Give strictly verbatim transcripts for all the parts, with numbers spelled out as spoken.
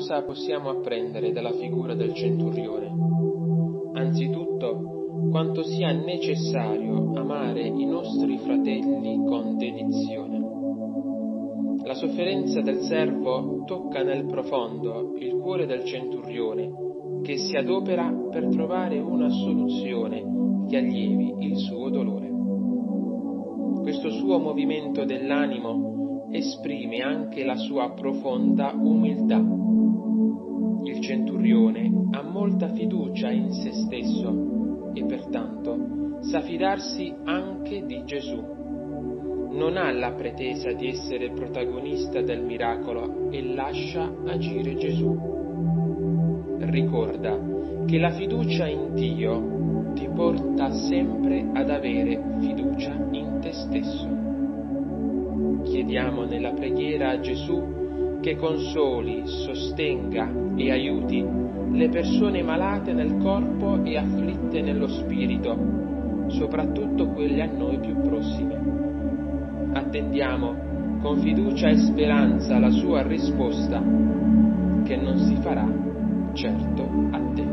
cosa possiamo apprendere dalla figura del centurione? Anzitutto, quanto sia necessario amare i nostri fratelli con dedizione. La sofferenza del servo tocca nel profondo il cuore del centurione, che si adopera per trovare una soluzione che allievi il suo dolore. Questo suo movimento dell'animo esprime anche la sua profonda umiltà. Il centurione ha molta fiducia in se stesso e pertanto sa fidarsi anche di Gesù. Non ha la pretesa di essere protagonista del miracolo e lascia agire Gesù. Ricorda che la fiducia in Dio ti porta sempre ad avere fiducia in te stesso. Chiediamo nella preghiera a Gesù che consoli, sostenga e aiuti le persone malate nel corpo e afflitte nello spirito, soprattutto quelle a noi più prossime. Attendiamo con fiducia e speranza la sua risposta, che non si farà certo attendere.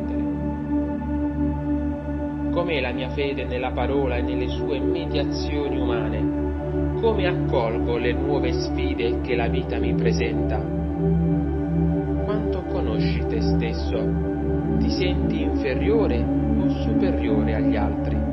Com'è la mia fede nella parola e nelle sue mediazioni umane? Come accolgo le nuove sfide che la vita mi presenta? Quanto conosci te stesso? Ti senti inferiore o superiore agli altri?